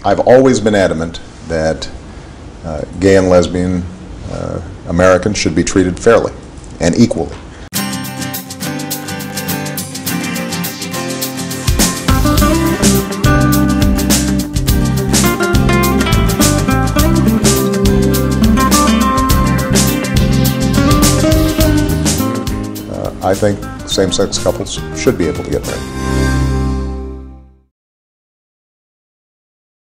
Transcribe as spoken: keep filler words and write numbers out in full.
I've always been adamant that uh, gay and lesbian uh, Americans should be treated fairly and equally. I think same-sex couples should be able to get married.